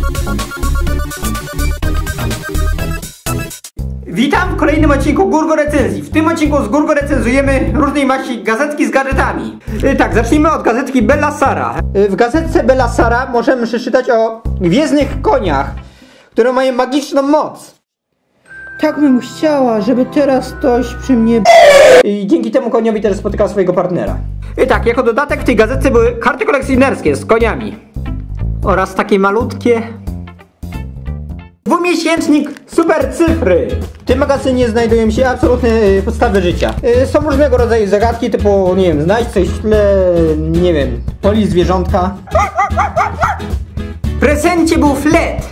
Witam w kolejnym odcinku Gurgo Recenzji. W tym odcinku z Gurgo recenzujemy różnej maści gazetki z gadżetami. Tak, zacznijmy od gazetki Bella Sara. W gazetce Bella Sara możemy przeczytać o gwiezdnych koniach, które mają magiczną moc. Tak bym chciała, żeby teraz ktoś przy mnie... I dzięki temu koniowi też spotykał swojego partnera. Tak, jako dodatek w tej gazetce były karty kolekcjonerskie z koniami. Oraz takie malutkie... Dwumiesięcznik super cyfry. W tym magazynie znajdują się absolutne podstawy życia. Są różnego rodzaju zagadki typu, nie wiem, znajdź coś w tle, nie wiem, polis zwierzątka. W prezencie był flet.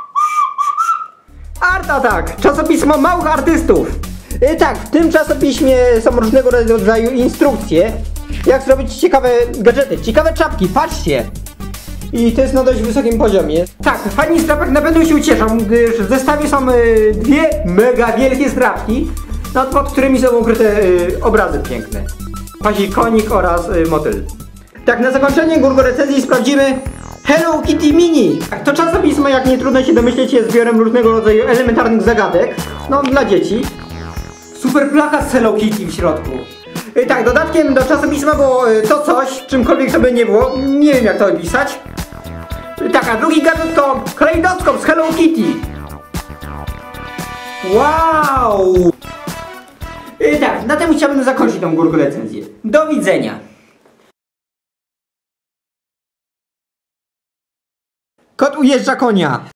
Art Attack, czasopismo małych artystów. Tak, w tym czasopiśmie są różnego rodzaju instrukcje, jak zrobić ciekawe gadżety, ciekawe czapki, patrzcie. I to jest na dość wysokim poziomie. Tak, fani strapek na pewno się ucieszą, gdyż w zestawie są dwie mega wielkie strapki, pod którymi są ukryte obrazy piękne. Pazi konik oraz motyl. Tak, na zakończenie Gurgo recenzji sprawdzimy Hello Kitty Mini. To czasopismo, jak nie trudno się domyśleć, jest zbiorem różnego rodzaju elementarnych zagadek, dla dzieci. Super plakat z Hello Kitty w środku. Tak, dodatkiem do czasopisma było to coś, czymkolwiek to by nie było, nie wiem jak to opisać. Tak, a drugi gadżet to kalejdoskop z Hello Kitty. Wow! Tak, na tym chciałbym zakończyć tą Gurgo recenzję. Do widzenia! Kot ujeżdża konia.